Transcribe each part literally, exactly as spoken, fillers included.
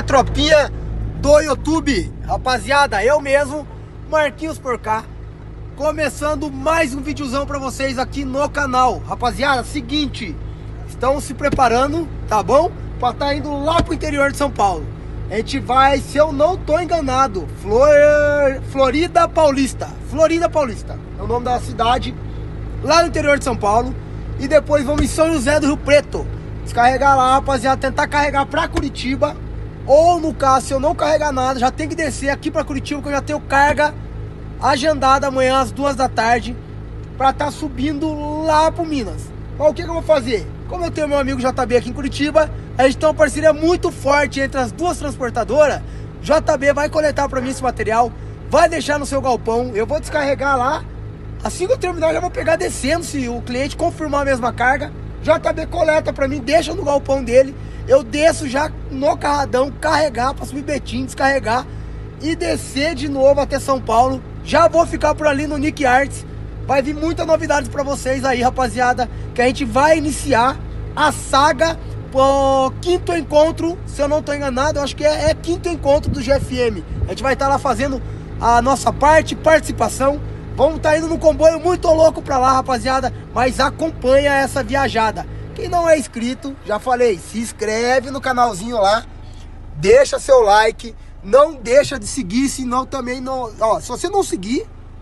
tropinha do YouTube, rapaziada, eu mesmo, Marquinhos por cá, começando mais um videozão pra vocês aqui no canal. Rapaziada, seguinte, estão se preparando, tá bom? Pra tá indo lá pro interior de São Paulo. A gente vai, se eu não tô enganado, Flor... Florida Paulista, Florida Paulista, é o nome da cidade, lá no interior de São Paulo. E depois vamos em São José do Rio Preto, descarregar lá, rapaziada, tentar carregar pra Curitiba. Ou no caso, se eu não carregar nada, já tem que descer aqui pra Curitiba, que eu já tenho carga agendada amanhã às duas da tarde pra tá subindo lá pro Minas. Mas o que que eu vou fazer? Como eu tenho meu amigo J B aqui em Curitiba, a gente tem uma parceria muito forte entre as duas transportadoras. J B vai coletar pra mim esse material, vai deixar no seu galpão, eu vou descarregar lá. Assim que eu terminar, eu já vou pegar descendo, se o cliente confirmar a mesma carga. J B coleta pra mim, deixa no galpão dele. Eu desço já no carradão, carregar pra subir Betim, descarregar e descer de novo até São Paulo. Já vou ficar por ali no Nick Arts. Vai vir muita novidades pra vocês aí, rapaziada, que a gente vai iniciar a saga pro quinto encontro, se eu não tô enganado, eu acho que é, é quinto encontro do G F M. A gente vai estar lá fazendo a nossa parte, participação. Vamos estar indo no comboio muito louco pra lá, rapaziada, mas acompanha essa viajada. Quem não é inscrito, já falei, se inscreve no canalzinho lá, deixa seu like, não deixa de seguir, senão também não... Ó, se você não seguir,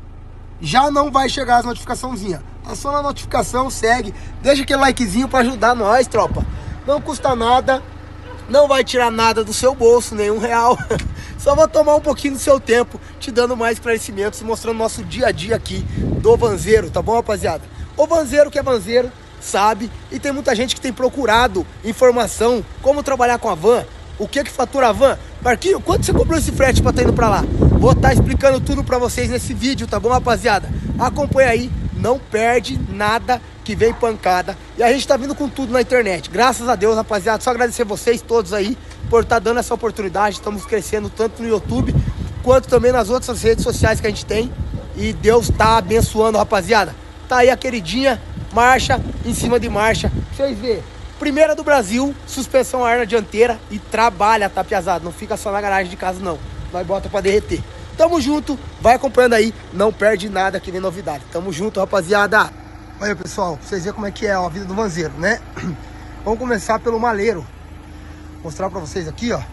já não vai chegar as notificaçãozinhas. Aciona a notificação, segue, deixa aquele likezinho pra ajudar nós, tropa. Não custa nada, não vai tirar nada do seu bolso, nenhum real. Só vou tomar um pouquinho do seu tempo, te dando mais esclarecimentos, mostrando nosso dia a dia aqui do vanzeiro, tá bom, rapaziada? O vanzeiro que é vanzeiro sabe, e tem muita gente que tem procurado informação, como trabalhar com a van, o que que fatura a van. Marquinho, quanto você cobrou esse frete pra estar indo pra lá? Vou estar explicando tudo pra vocês nesse vídeo, tá bom, rapaziada? Acompanha aí, não perde nada que vem pancada. E a gente tá vindo com tudo na internet, graças a Deus, rapaziada. Só agradecer vocês todos aí por estar dando essa oportunidade. Estamos crescendo tanto no YouTube quanto também nas outras redes sociais que a gente tem. E Deus tá abençoando, rapaziada. Tá aí a queridinha, marcha em cima de marcha. Pra vocês verem, primeira do Brasil, suspensão a ar na dianteira. E trabalha, tá, piazada? Não fica só na garagem de casa, não. Nós bota pra derreter. Tamo junto, vai acompanhando aí, não perde nada que vem novidade. Tamo junto, rapaziada. Olha, pessoal, pra vocês verem como é que é ó, a vida do vanzeiro, né? Vamos começar pelo maleiro. Vou mostrar pra vocês aqui, ó.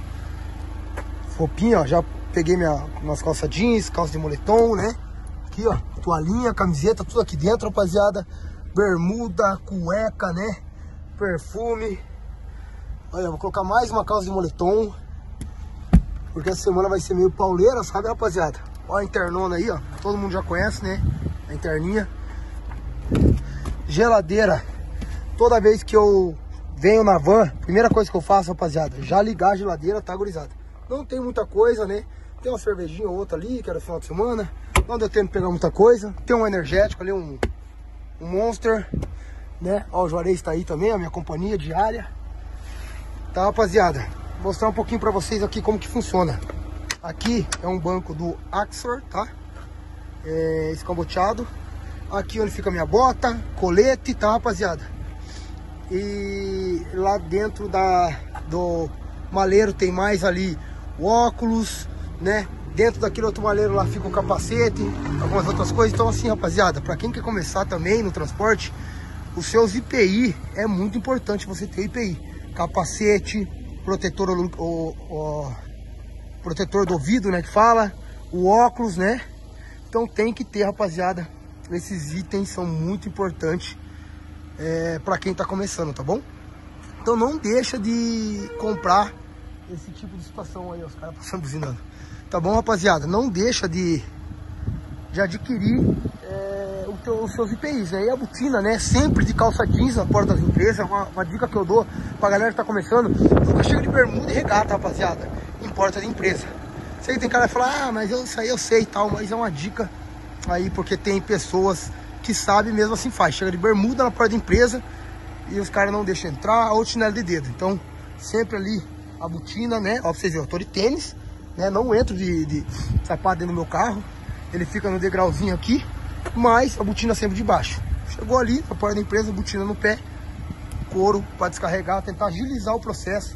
Roupinha, ó, já peguei minha, umas calças jeans, calça de moletom, né? Aqui, ó, toalhinha, camiseta, tudo aqui dentro, rapaziada. Bermuda, cueca, né? Perfume. Olha, vou colocar mais uma calça de moletom, porque essa semana vai ser meio pauleira, sabe, rapaziada? Olha a internona aí, ó. Todo mundo já conhece, né? A interninha. Geladeira. Toda vez que eu venho na van, primeira coisa que eu faço, rapaziada, já ligar a geladeira, tá, gurizada? Não tem muita coisa, né? Tem uma cervejinha ou outra ali, que era final de semana. Não deu tempo de pegar muita coisa. Tem um energético ali, um, um Monster, né? Ó, o Juarez tá aí também, a minha companhia diária. Tá, rapaziada? Vou mostrar um pouquinho pra vocês aqui como que funciona. Aqui é um banco do Axor, tá? É escamoteado. Aqui onde fica a minha bota, colete, tá, rapaziada? E lá dentro da, do maleiro tem mais ali o óculos, né? Dentro daquele outro maleiro lá fica o capacete, algumas outras coisas. Então assim, rapaziada, pra quem quer começar também no transporte, os seus I P I é muito importante você ter I P I. Capacete, protetor, o, o, protetor do ouvido, né, que fala, o óculos, né? Então tem que ter, rapaziada. Esses itens são muito importantes é, para quem tá começando, tá bom? Então não deixa de comprar esse tipo de situação aí, os caras passando buzinando. Tá bom, rapaziada? Não deixa de, de adquirir é, o teu, os seus I P Is, né? E a botina, né? Sempre de calça jeans na porta das empresas. Uma, uma dica que eu dou pra galera que tá começando: nunca chega de bermuda e regata, rapaziada, em porta de empresa. Sei que tem cara que fala, ah, mas eu, isso aí eu sei e tal, mas é uma dica aí, porque tem pessoas que sabem mesmo assim faz. Chega de bermuda na porta da empresa e os caras não deixam entrar, ou chinelo de dedo. Então, sempre ali a botina, né? Ó, pra vocês verem, eu tô de tênis, né? Não entro de, de sapato dentro do meu carro. Ele fica no degrauzinho aqui, mas a botina sempre de baixo. Chegou ali, na porta da empresa, botina no pé, couro para descarregar, tentar agilizar o processo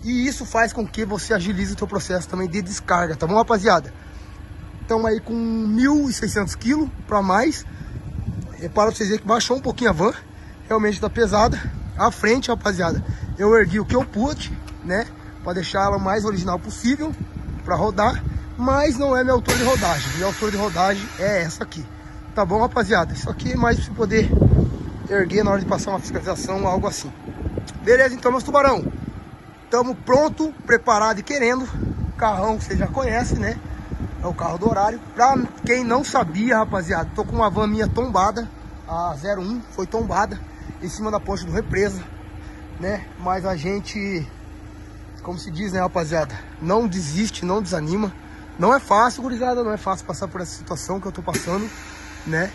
E isso faz com que você agilize o seu processo também de descarga, tá bom, rapaziada? Estamos aí com mil e seiscentos quilos para mais. Repara pra vocês verem que baixou um pouquinho a van. Realmente tá pesada. A frente, rapaziada, eu ergui o que eu pude, né? Para deixar ela o mais original possível para rodar. Mas não é minha altura de rodagem. Minha altura de rodagem é essa aqui. Tá bom, rapaziada? Isso aqui é mais para poder erguer na hora de passar uma fiscalização ou algo assim. Beleza, então, meus tubarão. Estamos pronto, preparado e querendo. Carrão que você já conhece, né? É o carro do horário. Pra quem não sabia, rapaziada, tô com uma van minha tombada. A zero um foi tombada em cima da ponte do Represa, né? Mas a gente, como se diz, né, rapaziada, não desiste, não desanima. Não é fácil, gurizada, não é fácil passar por essa situação que eu tô passando, né?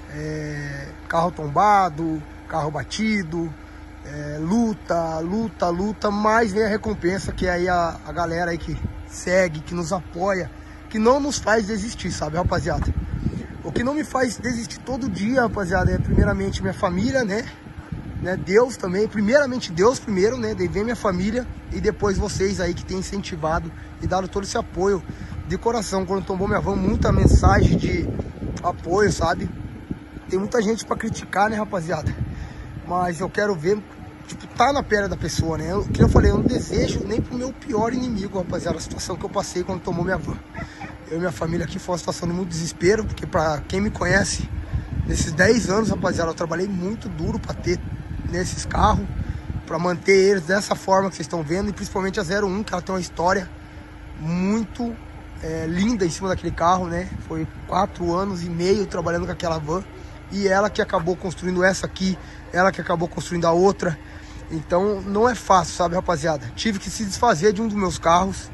É, carro tombado, carro batido, é, luta, luta, luta, mas vem a recompensa, que é aí a, a galera aí que segue, que nos apoia, que não nos faz desistir, sabe, rapaziada? O que não me faz desistir todo dia, rapaziada, é primeiramente minha família, né? né? Deus também, primeiramente Deus primeiro, né? Daí vem minha família e depois vocês aí que tem incentivado e dado todo esse apoio de coração. Quando tombou minha van, muita mensagem de apoio, sabe? Tem muita gente pra criticar, né, rapaziada? Mas eu quero ver, tipo, tá na pele da pessoa, né? Eu, que eu falei, eu não desejo nem pro meu pior inimigo, rapaziada, a situação que eu passei quando tomou minha van. Eu e minha família aqui foi uma situação de muito desespero, porque pra quem me conhece, nesses dez anos, rapaziada, eu trabalhei muito duro pra ter nesses carros, pra manter eles dessa forma que vocês estão vendo, e principalmente a zero um, que ela tem uma história muito é, linda em cima daquele carro, né? Foi quatro anos e meio trabalhando com aquela van, e ela que acabou construindo essa aqui, ela que acabou construindo a outra. Então não é fácil, sabe, rapaziada? Tive que se desfazer de um dos meus carros.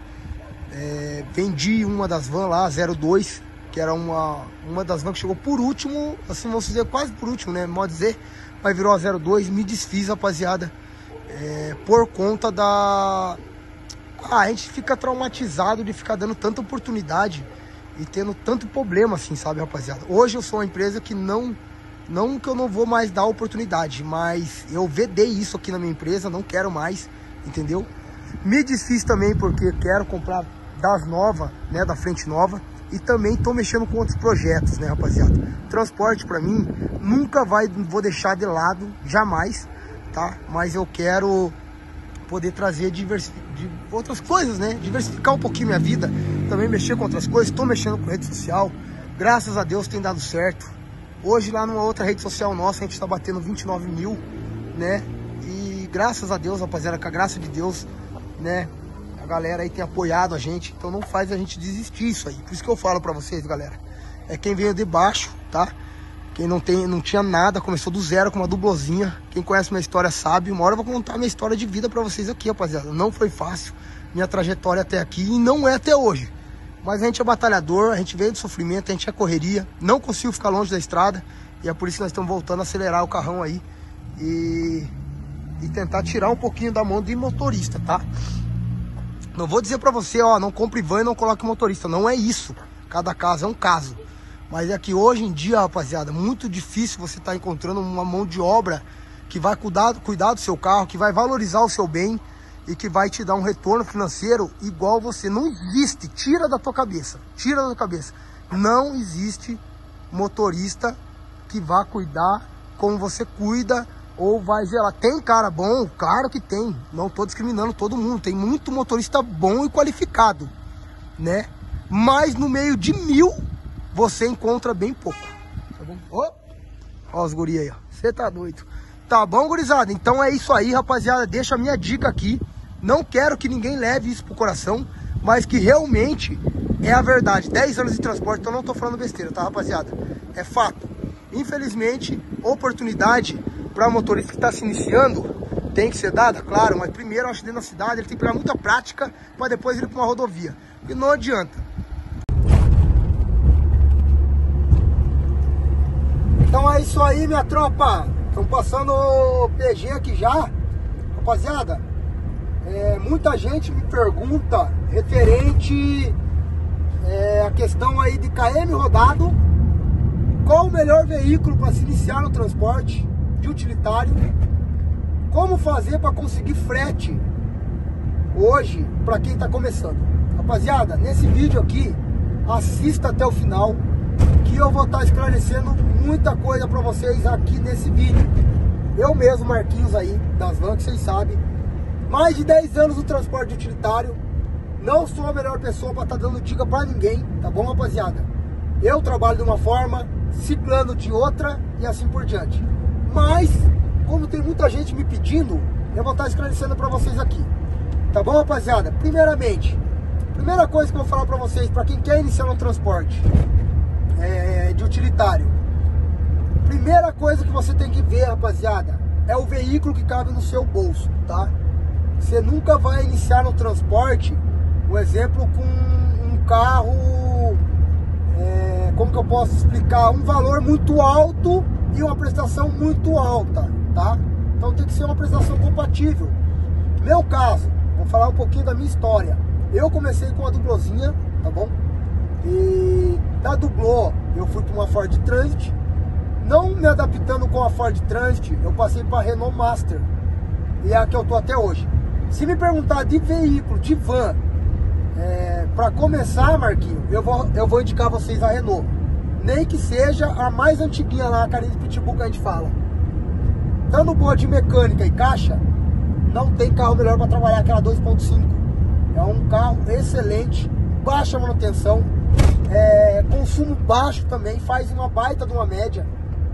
É, vendi uma das vans lá, zero dois, que era uma, uma das vans que chegou por último, assim, vamos dizer, quase por último, né? Pode dizer, mas virou a zero dois, me desfiz, rapaziada, é, por conta da... Ah, a gente fica traumatizado de ficar dando tanta oportunidade e tendo tanto problema, assim, sabe, rapaziada? Hoje eu sou uma empresa que não... Não que eu não vou mais dar oportunidade, mas eu vedei isso aqui na minha empresa, não quero mais, entendeu? Me desfiz também porque quero comprar das novas, né, da frente nova, e também tô mexendo com outros projetos, né, rapaziada? Transporte pra mim nunca vai, vou deixar de lado, jamais, tá? Mas eu quero poder trazer diversi de outras coisas, né? Diversificar um pouquinho minha vida, também mexer com outras coisas. Tô mexendo com rede social, graças a Deus tem dado certo. Hoje lá numa outra rede social nossa, a gente tá batendo vinte e nove mil, né? E graças a Deus, rapaziada, com a graça de Deus, né? A galera aí tem apoiado a gente, então não faz a gente desistir isso aí. Por isso que eu falo pra vocês, galera. É quem veio de baixo, tá? Quem não, tem, não tinha nada, começou do zero com uma dublozinha. Quem conhece minha história sabe. Uma hora eu vou contar minha história de vida pra vocês aqui, rapaziada. Não foi fácil minha trajetória até aqui e não é até hoje. Mas a gente é batalhador, a gente veio de sofrimento, a gente é correria. Não consigo ficar longe da estrada. E é por isso que nós estamos voltando a acelerar o carrão aí. E, e tentar tirar um pouquinho da mão de motorista, tá? Não vou dizer pra você, ó, não compre van e não coloque motorista. Não é isso. Cada caso é um caso. Mas é que hoje em dia, rapaziada, muito difícil você estar encontrando uma mão de obra que vai cuidar, cuidar do seu carro, que vai valorizar o seu bem e que vai te dar um retorno financeiro igual você. Não existe, tira da tua cabeça, tira da tua cabeça. Não existe motorista que vá cuidar como você cuida ou vai zelar. Tem cara bom? Claro que tem. Não tô discriminando todo mundo. Tem muito motorista bom e qualificado, né? Mas no meio de mil, você encontra bem pouco. Tá bom? Ó, ó os guri aí, ó. Você tá doido. Tá bom, gurizada? Então é isso aí, rapaziada. Deixa a minha dica aqui. Não quero que ninguém leve isso pro coração, mas que realmente é a verdade. dez anos de transporte, então não tô falando besteira, tá, rapaziada? É fato. Infelizmente, oportunidade para motorista que está se iniciando tem que ser dada, claro, mas primeiro, eu acho que dentro da cidade ele tem que pegar muita prática para depois ir para uma rodovia. E não adianta. Então é isso aí, minha tropa. Estão passando o P G aqui já. Rapaziada, é, muita gente me pergunta referente é, a questão aí de K M rodado. Qual o melhor veículo para se iniciar no transporte de utilitário? Como fazer para conseguir frete hoje para quem está começando. Rapaziada, nesse vídeo aqui, assista até o final, que eu vou estar tá esclarecendo muita coisa para vocês aqui nesse vídeo. Eu mesmo, Marquinhos aí, das vans, que vocês sabem, mais de dez anos no transporte utilitário, não sou a melhor pessoa para estar tá dando dica para ninguém, tá bom, rapaziada? Eu trabalho de uma forma, ciclando de outra e assim por diante. Mas, como tem muita gente me pedindo, eu vou estar tá esclarecendo para vocês aqui. Tá bom, rapaziada? Primeiramente, primeira coisa que eu vou falar para vocês, para quem quer iniciar no transporte é, de utilitário. Primeira coisa que você tem que ver, rapaziada, é o veículo que cabe no seu bolso, tá? Você nunca vai iniciar no transporte, por exemplo, com um carro, é, como que eu posso explicar? Um valor muito alto e uma prestação muito alta, tá? Então tem que ser uma prestação compatível. Meu caso, vou falar um pouquinho da minha história. Eu comecei com a dublozinha, tá bom? E da dublô eu fui para uma Ford Transit. Não me adaptando com a Ford Transit, eu passei para a Renault Master. E é a que eu tô até hoje. Se me perguntar de veículo, de van, é, para começar, Marquinho, eu vou, eu vou indicar vocês a Renault. Nem que seja a mais antiguinha lá, a carinha de Pitbull que a gente fala. Dando boa de mecânica e caixa, não tem carro melhor para trabalhar que a dois ponto cinco. É um carro excelente, baixa manutenção, é, consumo baixo também, faz uma baita de uma média.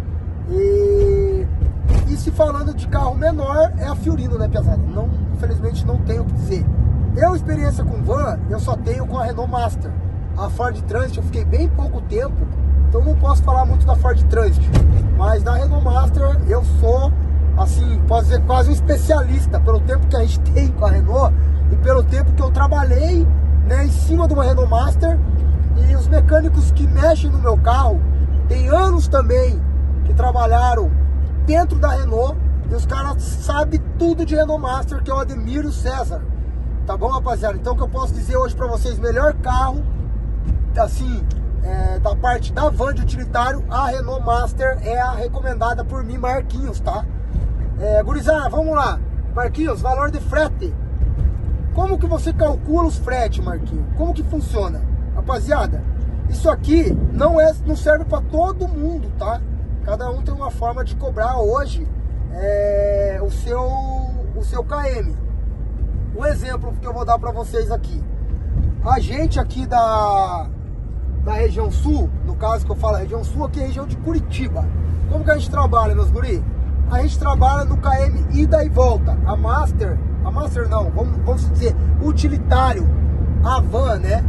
E, e se falando de carro menor, é a Fiorino, né, pesado? Não, infelizmente não tenho o que dizer. Eu, experiência com van, eu só tenho com a Renault Master. A Ford Transit eu fiquei bem pouco tempo, então não posso falar muito da Ford Transit. Mas da Renault Master eu sou, assim, posso dizer, quase um especialista, pelo tempo que a gente tem com a Renault e pelo tempo que eu trabalhei, né, em cima de uma Renault Master. E os mecânicos que mexem no meu carro, tem anos também que trabalharam dentro da Renault, e os caras sabem tudo de Renault Master, que é o Ademir e o César. Tá bom, rapaziada? Então o que eu posso dizer hoje pra vocês, melhor carro, assim, é, da parte da van de utilitário, a Renault Master é a recomendada por mim, Marquinhos, tá? É, gurizada, vamos lá. Marquinhos, valor de frete. Como que você calcula os fretes, Marquinhos? Como que funciona? Rapaziada, isso aqui não, é, não serve para todo mundo, tá? Cada um tem uma forma de cobrar hoje é, o, seu, o seu K M. O exemplo que eu vou dar para vocês aqui. A gente aqui da, da região sul, no caso que eu falo região sul, aqui é a região de Curitiba. Como que a gente trabalha, meus guri? A gente trabalha no K M ida e volta. A Master, a Master não, vamos, vamos dizer, utilitário, a van, né?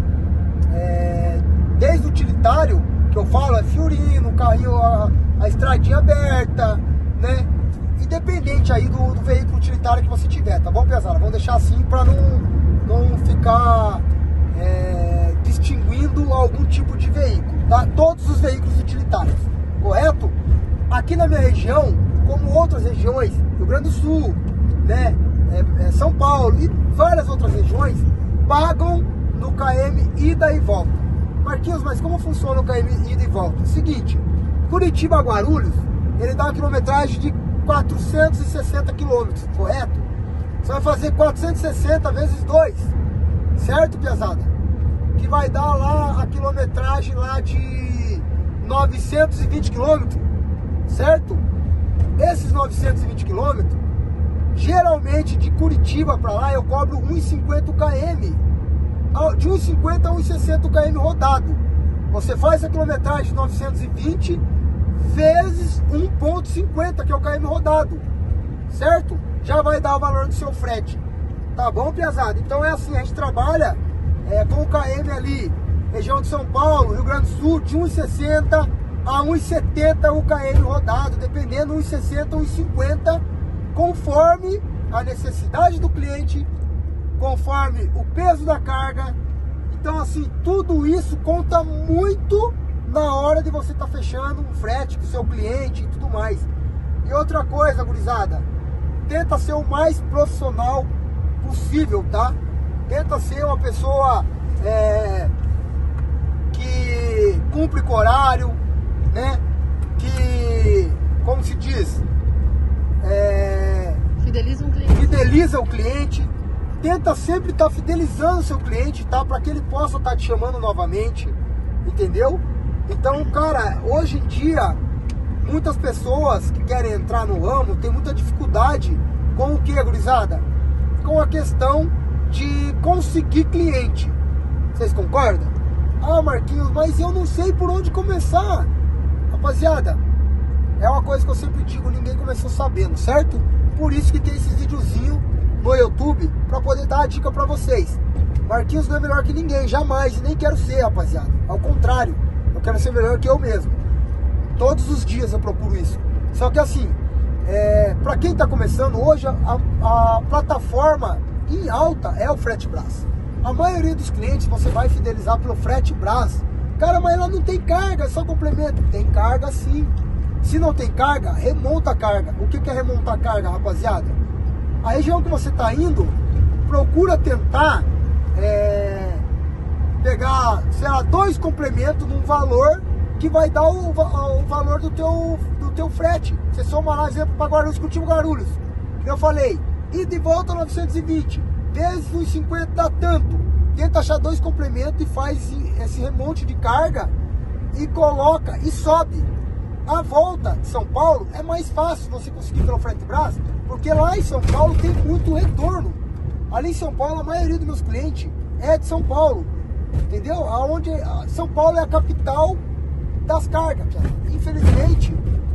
É, desde o utilitário, que eu falo, é Fiorino, carrinho, a, a estradinha aberta, né? Independente aí do, do veículo utilitário que você tiver, tá bom, pesada? Vamos deixar assim para não, não ficar é, distinguindo algum tipo de veículo, tá? Todos os veículos utilitários, correto? Aqui na minha região, como outras regiões, Rio Grande do Sul, né? É, é São Paulo e várias outras regiões, pagam no K M ida e volta. Marquinhos, mas como funciona o K M ida e volta? Seguinte, Curitiba a Guarulhos, ele dá uma quilometragem de quatrocentos e sessenta quilômetros, correto? Você vai fazer quatrocentos e sessenta vezes dois, certo, pesada? Que vai dar lá a quilometragem lá de novecentos e vinte quilômetros, certo? Esses novecentos e vinte quilômetros, geralmente de Curitiba para lá eu cobro um real e cinquenta o km. De um real e cinquenta a um real e sessenta o km rodado. Você faz a quilometragem de novecentos e vinte vezes um real e cinquenta, que é o km rodado, certo? Já vai dar o valor do seu frete. Tá bom, pesado? Então é assim, a gente trabalha é, com o K M ali, região de São Paulo, Rio Grande do Sul, de um real e sessenta a um real e setenta o km rodado, dependendo, um real e sessenta, um real e cinquenta, conforme a necessidade do cliente, conforme o peso da carga. Então assim, tudo isso conta muito na hora de você estar tá fechando um frete com o seu cliente e tudo mais. E outra coisa, gurizada, tenta ser o mais profissional possível, tá? Tenta ser uma pessoa é, que cumpre com horário, né? Que, como se diz, é, fideliza um cliente. Fideliza o cliente. tenta sempre estar tá fidelizando o seu cliente, tá? Para que ele possa estar tá te chamando novamente, entendeu? Então, cara, hoje em dia, muitas pessoas que querem entrar no ramo têm muita dificuldade com o que, gurizada? Com a questão de conseguir cliente. Vocês concordam? Ah, Marquinhos, mas eu não sei por onde começar. Rapaziada, é uma coisa que eu sempre digo, ninguém começou sabendo, certo? Por isso que tem esses videozinhos no YouTube, para poder dar a dica para vocês. Marquinhos não é melhor que ninguém, jamais, e nem quero ser, rapaziada. Ao contrário, eu quero ser melhor que eu mesmo. Todos os dias eu procuro isso. Só que assim, é, para quem está começando, hoje a, a plataforma em alta é o Fretebras. A maioria dos clientes você vai fidelizar pelo Fretebras. Cara, mas ela não tem carga, é só complemento. Tem carga sim. Se não tem carga, remonta a carga. O que é remontar a carga, rapaziada? A região que você está indo, procura tentar é, pegar, sei lá, dois complementos num valor que vai dar o, o valor do teu, do teu frete. Você soma lá, exemplo, para Guarulhos, Curitiba, Guarulhos. Eu falei, ida e volta novecentos e vinte, vezes uns cinquenta dá tanto. Tenta achar dois complementos e faz esse remonte de carga e coloca e sobe. A volta de São Paulo é mais fácil você conseguir pelo Fretebras, porque lá em São Paulo tem muito retorno. Ali em São Paulo, a maioria dos meus clientes é de São Paulo, entendeu? Aonde São Paulo é a capital das cargas, cara. Infelizmente,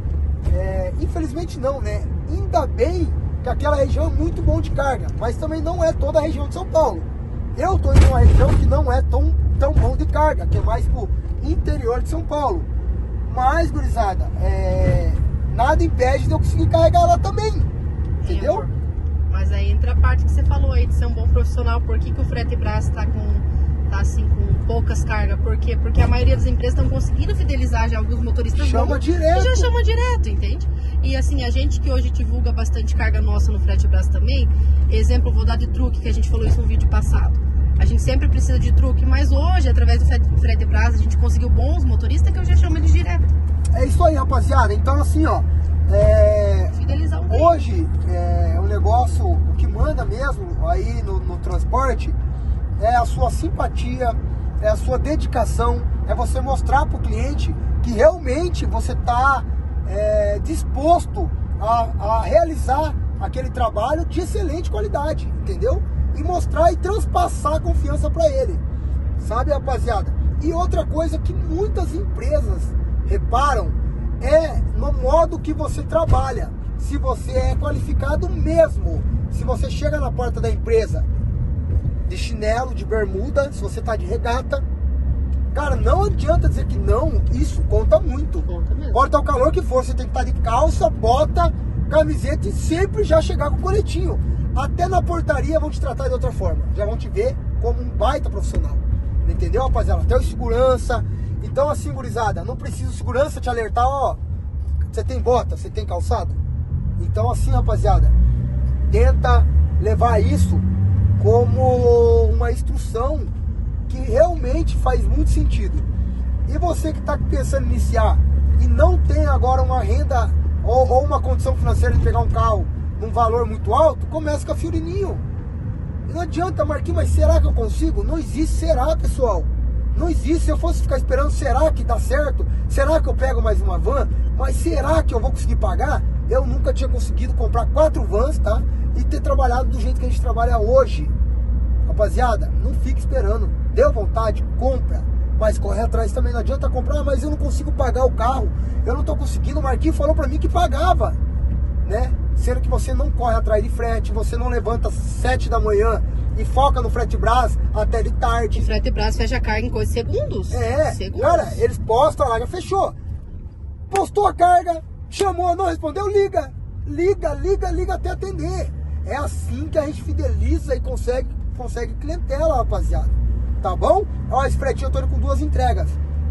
é, infelizmente não, né? Ainda bem que aquela região é muito bom de carga, mas também não é toda a região de São Paulo. Eu tô em uma região que não é tão, tão bom de carga, que é mais pro interior de São Paulo. Mas, gurizada, é, nada impede de eu conseguir carregar lá também, entendeu? É, mas aí entra a parte que você falou aí de ser um bom profissional. Por que, que o Fretebras tá com, tá assim, com poucas cargas? Por quê? Porque a maioria das empresas estão conseguindo fidelizar já alguns motoristas chama bons, direto. E já chama direto, entende? E assim, a gente que hoje divulga bastante carga nossa no Fretebras também, exemplo, eu vou dar de truque, que a gente falou isso no vídeo passado. A gente sempre precisa de truque, mas hoje, através do Fretebras, a gente conseguiu bons motoristas que eu já chamo eles direto. É isso aí, rapaziada. Então, assim, ó, é... fidelizar o hoje é um negócio, o que manda mesmo aí no, no transporte é a sua simpatia, é a sua dedicação, é você mostrar para o cliente que realmente você está é, disposto a, a realizar aquele trabalho de excelente qualidade, entendeu? E mostrar e transpassar a confiança para ele, sabe, rapaziada? E outra coisa que muitas empresas reparam é no modo que você trabalha. Se você é qualificado mesmo, se você chega na porta da empresa de chinelo, de bermuda, se você tá de regata, cara, não adianta dizer que não, isso conta muito. Conta mesmo. Pode estar o calor que for, você tem que estar de calça, bota, camiseta e sempre já chegar com o coletinho. Até na portaria vão te tratar de outra forma, já vão te ver como um baita profissional, entendeu, rapaziada? Até o segurança. Então assim, gurizada, não precisa o segurança te alertar, ó, você tem bota, você tem calçado? Então assim, rapaziada, tenta levar isso como uma instrução que realmente faz muito sentido. E você que está pensando em iniciar e não tem agora uma renda ou, ou uma condição financeira de pegar um carro num valor muito alto, começa com a Fiorininho. Não adianta, Marquinhos, mas será que eu consigo? Não existe será, pessoal. Não existe. Se eu fosse ficar esperando, será que dá certo? Será que eu pego mais uma van? Mas será que eu vou conseguir pagar? Eu nunca tinha conseguido comprar quatro vans, tá? E ter trabalhado do jeito que a gente trabalha hoje. Rapaziada, não fique esperando. Deu vontade, compra. Mas corre atrás também. Não adianta comprar, mas eu não consigo pagar o carro. Eu não tô conseguindo. O Marquinhos falou pra mim que pagava, né? Sendo que você não corre atrás de frete, você não levanta às sete da manhã e foca no Fretebras até de tarde. O Fretebras fecha a carga em coisa de segundos. É, segundos. Cara, eles postam lá, já fechou. Postou a carga, chamou, não respondeu, liga. Liga, liga, liga até atender. É assim que a gente fideliza e consegue, consegue clientela, rapaziada. Tá bom? Ó, esse fretinho eu tô indo com duas entregas.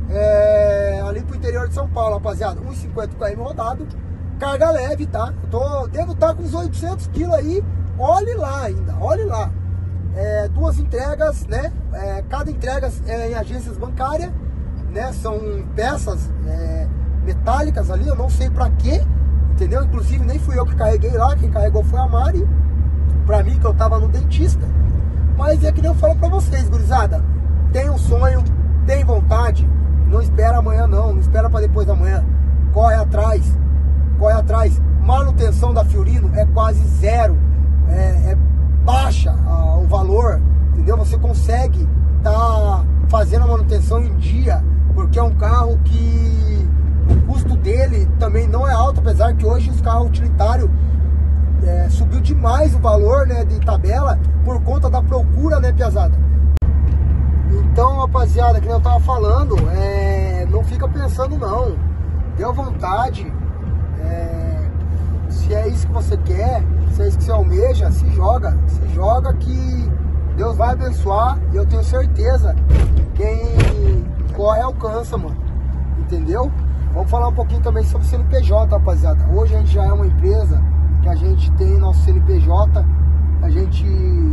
É, ali pro interior de São Paulo, rapaziada. um e cinquenta quilômetros rodado. Carga leve, tá? Eu tô, devo estar com uns oitocentos quilos aí. Olhe lá ainda, olhe lá. É, duas entregas, né? É, cada entrega é em agências bancárias, né? São peças é, metálicas ali, eu não sei pra quê, entendeu? Inclusive nem fui eu que carreguei lá, quem carregou foi a Mari. Pra mim, que eu tava no dentista, Mas é que nem eu falo pra vocês, gurizada, tem um sonho, tem vontade, não espera amanhã não, não espera pra depois da manhã, corre atrás, corre atrás. Manutenção da Fiorino é quase zero, é, é baixa ah, o valor, entendeu? Você consegue tá fazendo a manutenção em dia, porque é um carro que o custo dele também não é alto, apesar que hoje os carros utilitários é, subiu demais o valor, né, de tabela por conta da procura, né, piazada? Então, rapaziada, que eu tava falando, é, não fica pensando não, deu vontade, é, se é isso que você quer, se é isso que você almeja, se joga, se joga que Deus vai abençoar, e eu tenho certeza, quem corre alcança, mano, entendeu? Vamos falar um pouquinho também sobre o C N P J, rapaziada. Hoje a gente já é uma empresa que a gente tem nosso C N P J, a gente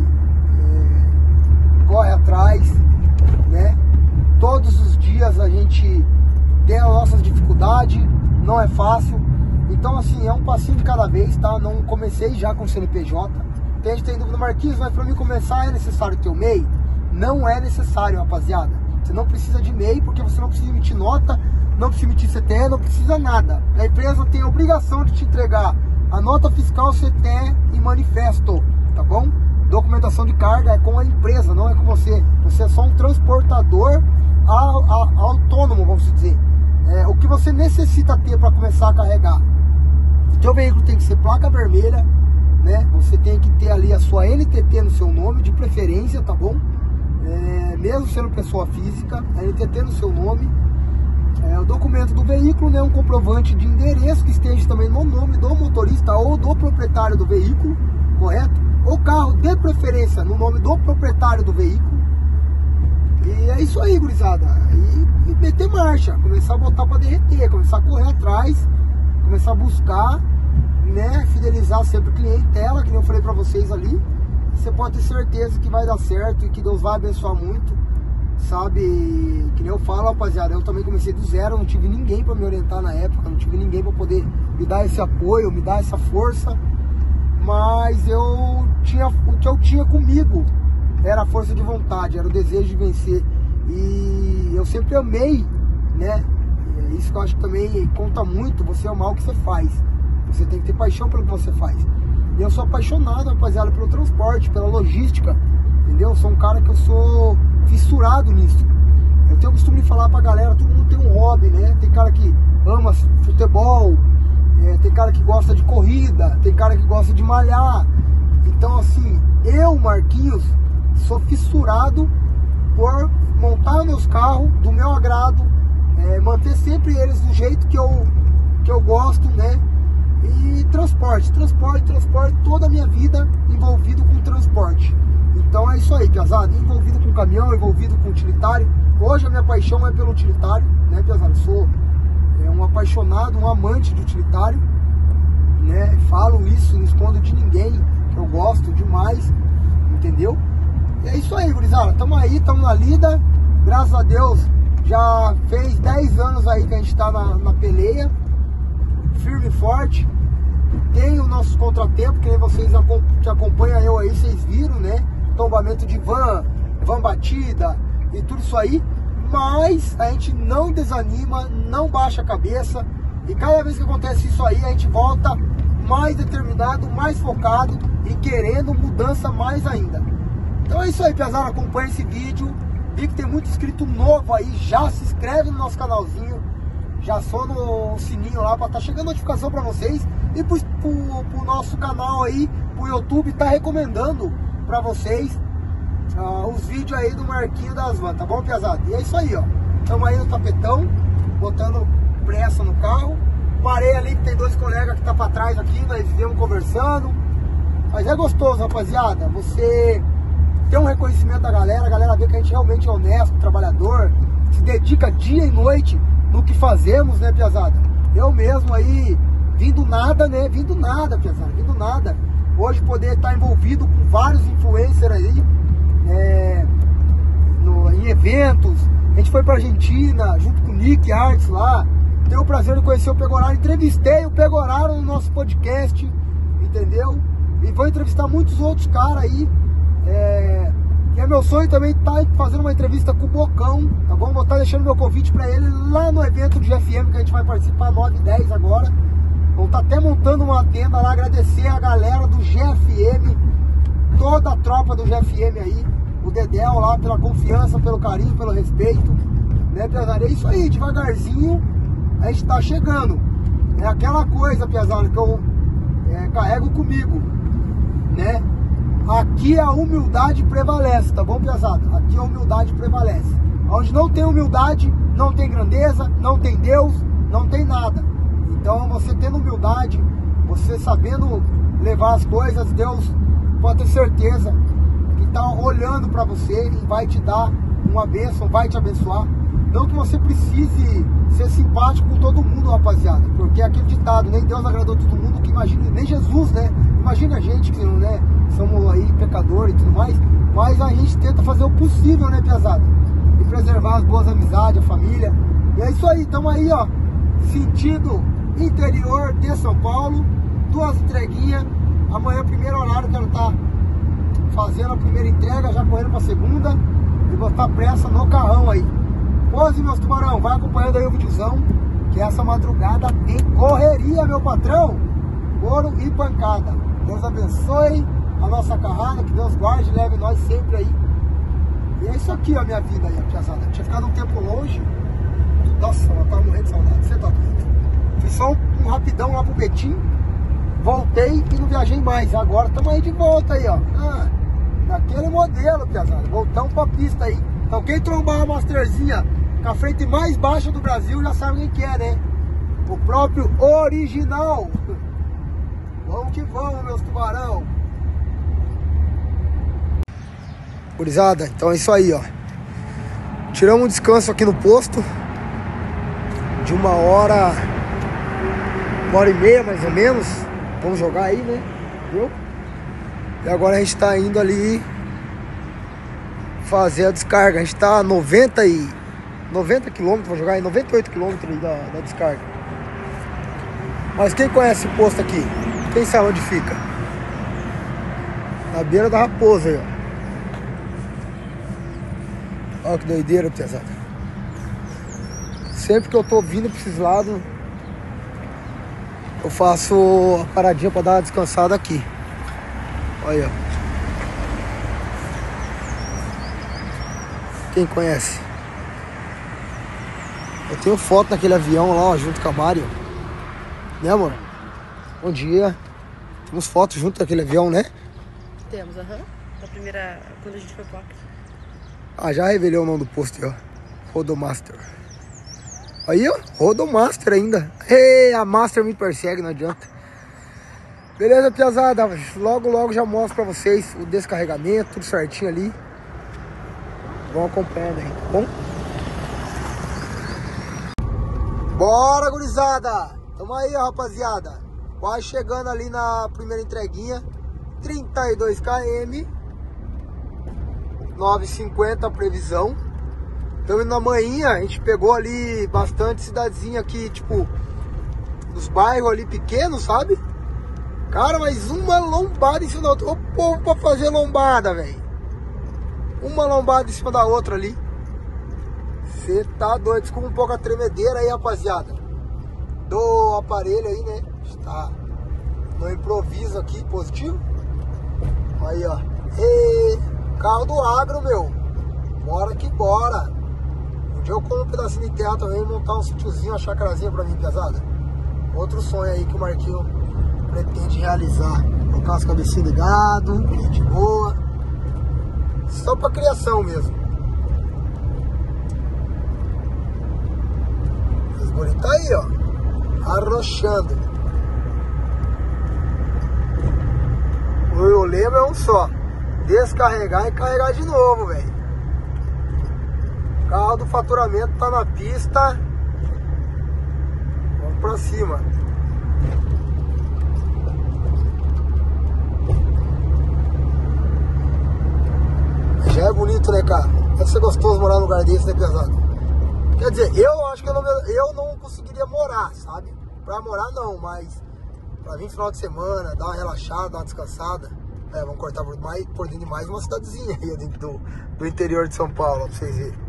é, corre atrás, né? Todos os dias a gente tem as nossas dificuldades, não é fácil. Então assim, é um passinho de cada vez, tá? Não comecei já com o C N P J. Tem gente que tem dúvida, Marquinhos, mas para mim começar é necessário ter o M E I? Não é necessário, rapaziada. Você não precisa de M E I, porque você não precisa emitir nota, não precisa emitir C T E, não precisa nada. A empresa tem a obrigação de te entregar a nota fiscal, C T E e manifesto, tá bom? Documentação de carga é com a empresa, não é com você. Você é só um transportador a, a, autônomo, vamos dizer. É, o que você necessita ter para começar a carregar? O seu veículo tem que ser placa vermelha, né? Você tem que ter ali a sua N T T no seu nome, de preferência, tá bom? É, mesmo sendo pessoa física, a N T T no seu nome. É, o documento do veículo, né, um comprovante de endereço que esteja também no nome do motorista ou do proprietário do veículo, correto? O carro, de preferência, no nome do proprietário do veículo. E é isso aí, gurizada. E, e meter marcha, começar a botar para derreter, começar a correr atrás, começar a buscar, né, fidelizar sempre a clientela, que nem eu falei para vocês ali. Você pode ter certeza que vai dar certo e que Deus vai abençoar muito, sabe? Que nem eu falo, rapaziada, eu também comecei do zero, não tive ninguém para me orientar na época, não tive ninguém para poder me dar esse apoio, me dar essa força, mas eu tinha, o que eu tinha comigo era a força de vontade, era o desejo de vencer, e eu sempre amei, né? Isso que eu acho que também conta muito, você amar o que você faz, você tem que ter paixão pelo que você faz. E eu sou apaixonado, rapaziada, pelo transporte, pela logística, entendeu? Eu sou um cara que eu sou fissurado nisso. Eu tenho o costume de falar pra galera, todo mundo tem um hobby, né? Tem cara que ama futebol, é, tem cara que gosta de corrida, tem cara que gosta de malhar. Então assim, eu, Marquinhos, sou fissurado por montar meus carros do meu agrado, é, manter sempre eles do jeito que eu, que eu gosto, né? E transporte, transporte, transporte, toda a minha vida envolvido com transporte. Então é isso aí, piazada, envolvido com caminhão, envolvido com utilitário. Hoje a minha paixão é pelo utilitário, né, piazada? Eu sou é, um apaixonado, um amante de utilitário, né? Falo isso, não escondo de ninguém, que eu gosto demais, entendeu? E é isso aí, gurizada, tamo aí, tamo na lida, graças a Deus, já fez dez anos aí que a gente tá na, na peleia, firme e forte. Tem os nossos contratempos, que vocês que acompanham eu aí, vocês viram, né? Tombamento de van, van batida e tudo isso aí. Mas a gente não desanima, não baixa a cabeça. E cada vez que acontece isso aí, a gente volta mais determinado, mais focado e querendo mudança mais ainda. Então é isso aí, pessoal. Acompanha esse vídeo. Vi que tem muito inscrito novo aí. Já se inscreve no nosso canalzinho. Já aciona o sininho lá para estar tá chegando notificação para vocês. E pro, pro, pro nosso canal aí, pro YouTube, tá recomendando para vocês uh, os vídeos aí do Marquinho das Vans, tá bom, pesado? E é isso aí, ó. Estamos aí no tapetão, botando pressa no carro. Parei ali que tem dois colegas que tá para trás aqui, nós viemos conversando. Mas é gostoso, rapaziada. Você tem um reconhecimento da galera, a galera vê que a gente realmente é honesto, trabalhador, se dedica dia e noite no que fazemos, né, piazada? Eu mesmo aí, vindo nada, né, vindo nada, piazada, vindo nada. Hoje poder estar envolvido com vários influencers aí, é, no, em eventos. A gente foi pra Argentina, junto com o Nick Arts lá. Tenho o prazer de conhecer o Pegoraro, entrevistei o Pegoraro no nosso podcast, entendeu? E vou entrevistar muitos outros caras aí, é, E é meu sonho também estar fazendo uma entrevista com o Bocão, tá bom? Vou estar deixando meu convite para ele lá no evento do G F M, que a gente vai participar nove e dez agora. Vou estar até montando uma tenda lá, agradecer a galera do G F M, toda a tropa do G F M aí, o Dedéu lá, pela confiança, pelo carinho, pelo respeito, né, Piazada? É isso aí, devagarzinho a gente tá chegando. É aquela coisa, Piazada, que eu é, carrego comigo, né? Aqui a humildade prevalece, tá bom, Piazada? Aqui a humildade prevalece. Onde não tem humildade, não tem grandeza, não tem Deus, não tem nada. Então você tendo humildade, você sabendo levar as coisas, Deus pode ter certeza que está olhando para você e vai te dar uma bênção, vai te abençoar. Não que você precise ser simpático com todo mundo, rapaziada, porque é aquele ditado, nem Deus agradou todo mundo, que imagine, nem Jesus, né? Imagina a gente que, né, somos aí pecadores e tudo mais, mas a gente tenta fazer o possível, né, Piazada? E preservar as boas amizades, a família. E é isso aí, estamos aí, ó, sentido interior de São Paulo, duas entreguinhas. Amanhã, primeiro horário, quero estar fazendo a primeira entrega, já correndo para a segunda e botar pressa no carrão aí. Pose, meus tubarão, vai acompanhando aí o videozão, que essa madrugada tem correria, meu patrão. Ouro e pancada. Deus abençoe a nossa carrada, que Deus guarde e leve nós sempre aí. E é isso aqui, a minha vida aí, Piazada. Tinha ficado um tempo longe. Nossa, eu tava morrendo de saudade, você tá doido. Fiz só um, um rapidão lá pro Betim, voltei e não viajei mais. Agora estamos aí de volta aí, ó. Ah, naquele modelo, Piazada. Voltamos pra pista aí. Então quem trombar a Masterzinha com a frente mais baixa do Brasil já sabe quem que é, né? O próprio original. Vamos que vamos, meus tubarão. Gurizada, então é isso aí, ó. Tiramos um descanso aqui no posto de uma hora, uma hora e meia mais ou menos. Vamos jogar aí, né? Viu? E agora a gente tá indo ali fazer a descarga. A gente tá a noventa e noventa quilômetros, vou jogar em noventa e oito quilômetros ali da, da descarga. Mas quem conhece o posto aqui? Quem sabe onde fica? Na beira da Raposa aí, ó. Olha que doideira, Piazada. Sempre que eu tô vindo pra esses lados, eu faço a paradinha pra dar uma descansada aqui. Olha, ó. Quem conhece? Eu tenho foto naquele avião lá, ó, junto com a Mário. Né, amor? Bom dia. Temos fotos junto daquele avião, né? Temos, aham. Uhum. Da primeira, quando a gente foi pro Acre. Ah, já revelei o nome do posto aí, ó. Rodomaster. Aí, ó, Rodomaster ainda. Ei, a Master me persegue, não adianta. Beleza, Piazada? Logo, logo já mostro pra vocês o descarregamento, tudo certinho ali. Vão acompanhando aí, tá bom? Bora, gurizada! Tamo aí, ó, rapaziada. Quase chegando ali na primeira entreguinha. trinta e dois quilômetros. nove e cinquenta a previsão. Então na manhã a gente pegou ali bastante cidadezinha aqui, tipo, nos bairros ali pequenos, sabe? Cara, mas uma lombada em cima da outra. O povo pra fazer lombada, velho. Uma lombada em cima da outra ali. Você tá doido. Desculpa um pouco a tremedeira aí, rapaziada, do aparelho aí, né? Está no improviso aqui, positivo. Aí, ó. E carro do agro, meu. Bora que bora. Um dia eu compro um pedacinho de terra também, montar um sítiozinho, uma chacrazinha pra mim, Piazada. Outro sonho aí que o Marquinho pretende realizar. Colocar as cabecinhas de gado, gente boa. Só pra criação mesmo. Os guri tá aí, ó. Arrochando. O lema é um só. Descarregar e carregar de novo, velho. Carro do faturamento tá na pista. Vamos pra cima. Já é bonito, né, cara? Deve ser gostoso morar num lugar desse, né, Piazada? Quer dizer, eu acho que eu não, eu não conseguiria morar, sabe? Pra morar não, mas pra vir final de semana, dar uma relaxada, dar uma descansada, É, vamos cortar por, mais, por dentro de mais uma cidadezinha aí dentro do, do interior de São Paulo, ó, pra vocês verem.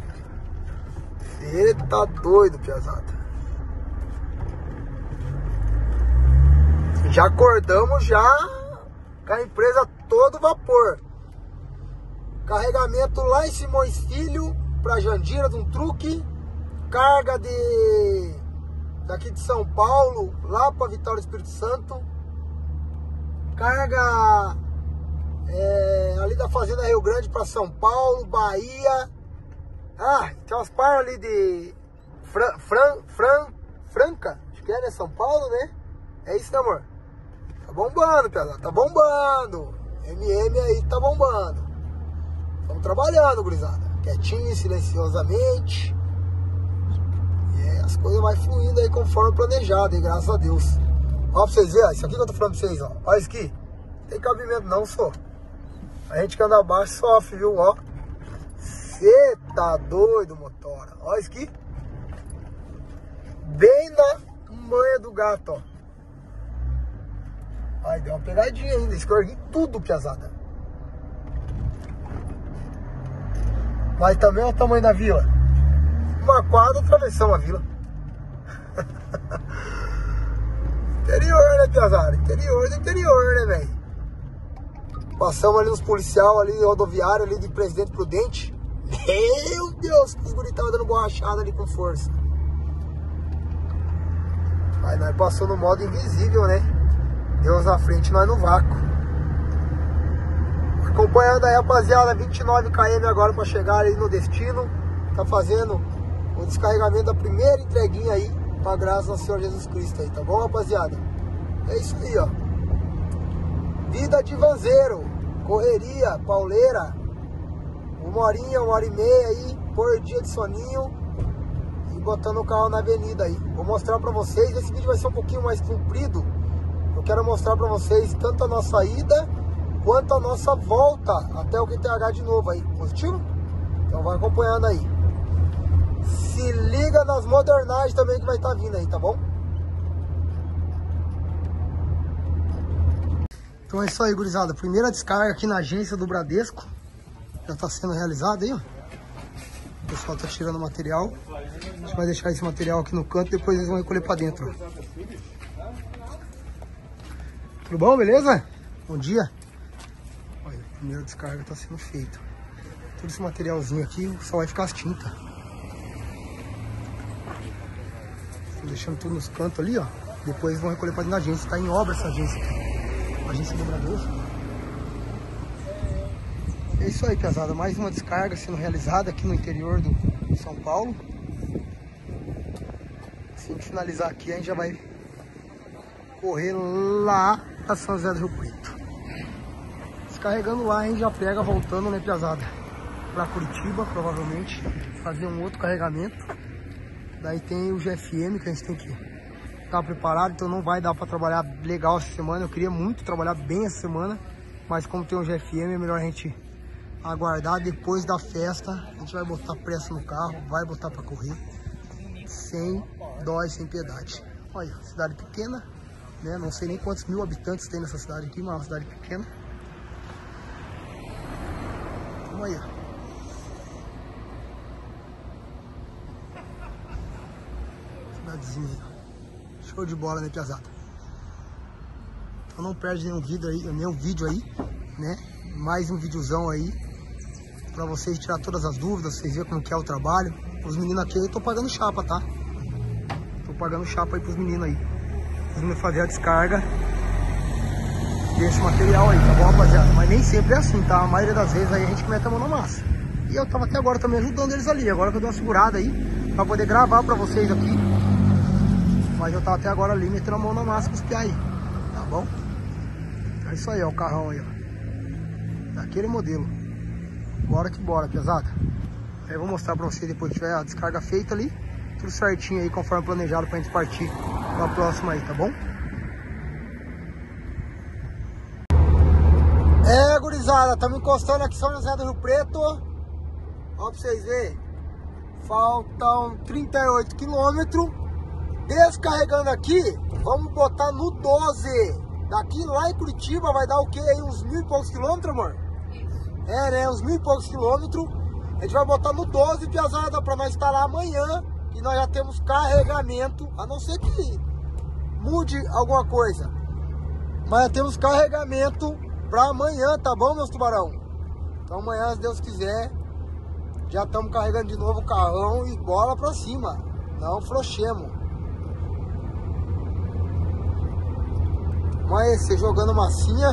Eita doido, piazada. Já acordamos já com a empresa todo vapor. Carregamento lá em Simões Filho pra Jandira de um truque. Carga de daqui de São Paulo lá pra Vitória do Espírito Santo. Carga é, ali da Fazenda Rio Grande pra São Paulo, Bahia. Ah, tem umas par ali de Fran, Fran, Fran, Franca, acho que é, né? São Paulo, né? É isso, né, amor? Tá bombando, pesado, tá bombando. M M aí tá bombando. Estamos trabalhando, gurizada. Quietinho, silenciosamente. E é, as coisas vão fluindo aí conforme planejado, hein? Graças a Deus. Ó, pra vocês verem, ó, isso aqui que eu tô falando pra vocês, ó. Olha isso aqui. Não tem cabimento não, só. A gente que anda abaixo sofre, viu, ó. Cê tá doido, motora. Olha isso aqui. Bem na manha do gato, ó. Ai, deu uma pegadinha ainda. Escorreguei tudo, piazada. Mas também é o tamanho da vila. Uma quadra, atravessamos a vila. Interior, né, piazada? Interior do interior, né, velho? Passamos ali nos policial ali, rodoviário ali de Presidente Prudente. Meu Deus, que os guris estavam dando borrachada ali com força. Aí nós passou no modo invisível, né? Deus na frente, nós no vácuo. Acompanhando aí, rapaziada, vinte e nove quilômetros agora para chegar aí no destino. Tá fazendo o descarregamento da primeira entreguinha aí, pra graça do Senhor Jesus Cristo aí, tá bom, rapaziada? É isso aí, ó. Vida de vanzeiro, correria, pauleira. Uma horinha, uma hora e meia aí, por dia de soninho. E botando o carro na avenida aí. Vou mostrar pra vocês, esse vídeo vai ser um pouquinho mais comprido. Eu quero mostrar pra vocês tanto a nossa ida, quanto a nossa volta até o Q T H de novo aí. Positivo? Então vai acompanhando aí. Se liga nas modernagens também que vai estar vindo aí, tá bom? Então é isso aí, gurizada. Primeira descarga aqui na agência do Bradesco. Já está sendo realizado aí, ó. O pessoal tá tirando o material. A gente vai deixar esse material aqui no canto, depois eles vão recolher para dentro. Tudo bom, beleza? Bom dia. Olha, a primeira descarga está sendo feita. Todo esse materialzinho aqui só vai ficar as tintas. Estou deixando tudo nos cantos ali, ó. Depois eles vão recolher para dentro da agência. Está em obra essa agência aqui. A agência do Bradesco. É isso aí, pesada. Mais uma descarga sendo realizada aqui no interior do de São Paulo. Se a gente finalizar aqui, a gente já vai correr lá a São José do Rio Preto. Descarregando lá, a gente já pega voltando, né, pesada? Pra Curitiba, provavelmente. Fazer um outro carregamento. Daí tem o G F M que a gente tem que estar preparado. Então não vai dar pra trabalhar legal essa semana. Eu queria muito trabalhar bem essa semana. Mas como tem o G F M, é melhor a gente aguardar. Depois da festa a gente vai botar pressa no carro, vai botar para correr sem dó e sem piedade. Olha, cidade pequena, né? Não sei nem quantos mil habitantes tem nessa cidade aqui, mas é uma cidade pequena. Então aí, ó. Cidadezinha aí, ó. Show de bola, né, piazada? Então não perde nenhum vídeo aí, nenhum vídeo aí, né? Mais um videozão aí pra vocês tirar todas as dúvidas, vocês verem como que é o trabalho. Os meninos aqui eu tô pagando chapa, tá? Tô pagando chapa aí pros meninos aí. Os meninos fazer a descarga desse material aí, tá bom, rapaziada? Mas nem sempre é assim, tá? A maioria das vezes aí a gente mete a mão na massa. E eu tava até agora também ajudando eles ali. Agora que eu dei uma segurada aí pra poder gravar pra vocês aqui. Mas eu tava até agora ali metendo a mão na massa com os piá aí, tá bom? É isso aí, ó, o carrão aí, ó. Daquele modelo. Bora que bora, pesada. Aí eu vou mostrar pra vocês depois que tiver a descarga feita ali. Tudo certinho aí, conforme planejado, pra gente partir pra próxima aí, tá bom? É, gurizada, estamos encostando aqui em São José do Rio Preto. Ó pra vocês verem. Faltam trinta e oito quilômetros. Descarregando aqui, vamos botar no doze. Daqui lá em Curitiba vai dar o quê aí? Uns mil e poucos quilômetros, amor? É, né? Uns mil e poucos quilômetros. A gente vai botar no doze, piazada, pra nós estar lá amanhã. Que nós já temos carregamento. A não ser que mude alguma coisa. Mas já temos carregamento pra amanhã, tá bom, meus tubarão? Então amanhã, se Deus quiser, já estamos carregando de novo o carrão e bola pra cima. Não frouxemos. Mas você jogando massinha.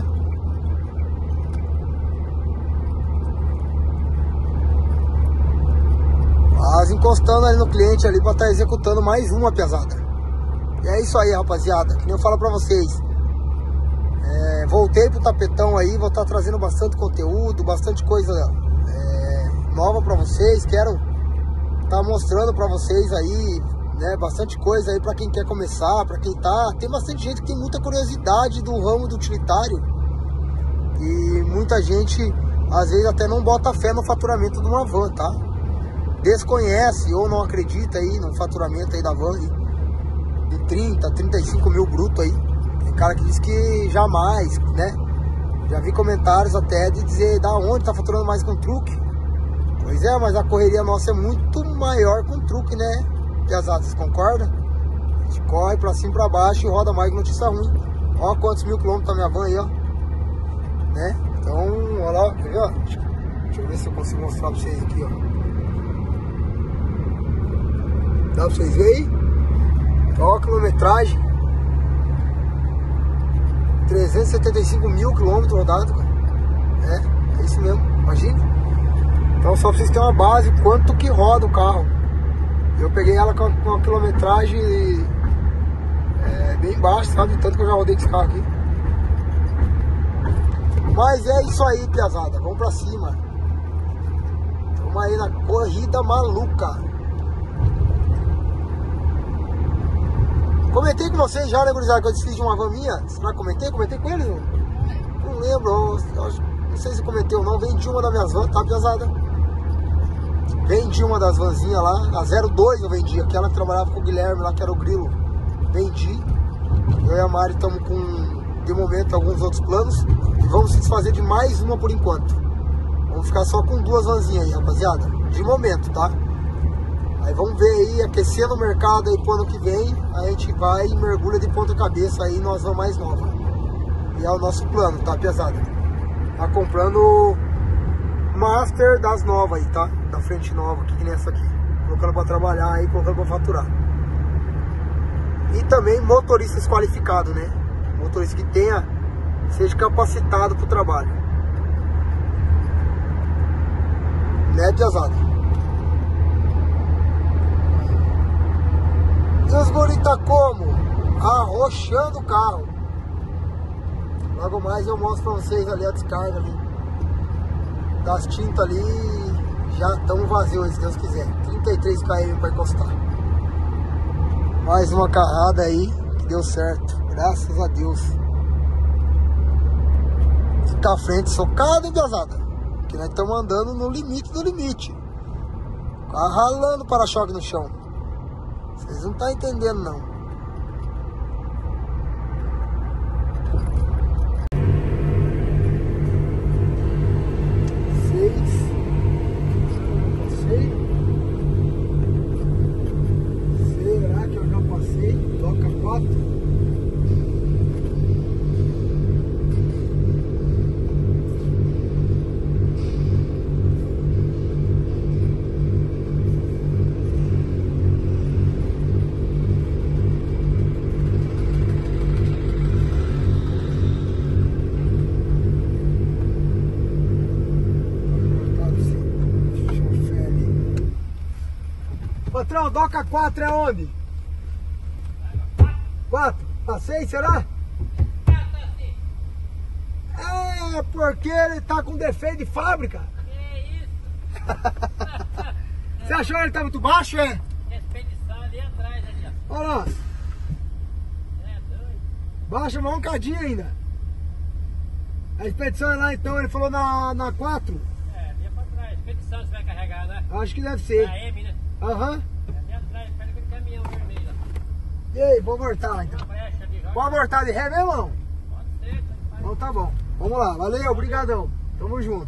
Quase encostando ali no cliente ali pra estar executando mais uma pesada. E é isso aí, rapaziada. Que nem eu falo pra vocês. É, voltei pro tapetão aí, vou estar trazendo bastante conteúdo, bastante coisa é, nova pra vocês. Quero estar mostrando pra vocês aí, né, bastante coisa aí pra quem quer começar, pra quem tá... Tem bastante gente que tem muita curiosidade do ramo do utilitário. E muita gente, às vezes, até não bota fé no faturamento de uma van, tá? Desconhece ou não acredita aí no faturamento aí da van de trinta, trinta e cinco mil bruto aí. Tem cara que diz que jamais, né? Já vi comentários até de dizer da onde tá faturando mais com truque. Pois é, mas a correria nossa é muito maior com truque, né? Piazada, vocês concordam? A gente corre pra cima e pra baixo e roda mais que notícia ruim. Ó quantos mil quilômetros tá minha van aí, ó. Né? Então, olha lá, quer ver, ó? Deixa eu ver se eu consigo mostrar pra vocês aqui, ó. Dá pra vocês verem? Olha a quilometragem. trezentos e setenta e cinco mil quilômetros rodados, cara. É, é isso mesmo, imagina. Então só pra vocês terem uma base, quanto que roda o carro. Eu peguei ela com uma quilometragem é, bem baixa, sabe? Tanto que eu já rodei com esse carro aqui. Mas é isso aí, piazada. Vamos pra cima. Vamos aí na corrida maluca. Comentei com vocês já, né, gurizada, que eu desfiz de uma van minha. Será que comentei? Comentei com eles? Não, não lembro. Eu, eu, não sei se comentei ou não. Vendi uma das minhas vans, tá, piazada? Vendi uma das vanzinhas lá. A zero dois eu vendi. Aquela que trabalhava com o Guilherme lá, que era o Grilo. Vendi. Eu e a Mari estamos com, de momento, alguns outros planos. E vamos se desfazer de mais uma por enquanto. Vamos ficar só com duas vanzinhas aí, rapaziada. De momento, tá? Aí vamos ver aí, aquecendo o mercado aí pro ano que vem. A gente vai e mergulha de ponta cabeça aí nós vamos mais nova. E é o nosso plano, tá, pesada? Tá comprando Master das novas aí, tá? Da frente nova, aqui, que nem essa aqui. Colocando pra trabalhar aí, colocando pra faturar. E também motoristas qualificados, né? Motorista que tenha, seja capacitado pro trabalho. Né, pesada? E os guri tá como? Arrochando o carro. Logo mais eu mostro pra vocês ali a descarga ali. Das tintas ali já estão vazios, se Deus quiser. trinta e três quilômetros pra encostar. Mais uma carrada aí que deu certo. Graças a Deus. E tá a frente socada, hein, pesada? Que nós estamos andando no limite do limite. Carro ralando o para-choque no chão. Vocês não estão entendendo, não. Seis. Passei. Será que eu já passei? Toca quatro. Patrão, Doca quatro é onde? quatro? Passei, será? É, porque ele tá com defeito de fábrica. Que isso? Você achou que ele tá muito baixo, é? Expedição ali atrás, ali, ó. Olha lá. É doido. Baixa mais um cadinho ainda. A expedição é lá então, ele falou na, na quatro? É, ali é pra trás. Expedição você vai carregar, né? Acho que deve ser. A M, né? Aham. Uhum. Ali atrás, perto daquele caminhão vermelho lá. E aí, vou voltar lá Tem então. uma brecha ali, joga. Pode voltar de ré mesmo ou não? Pode Então tá bom. Vamos lá. Valeu, obrigadão. Tamo junto.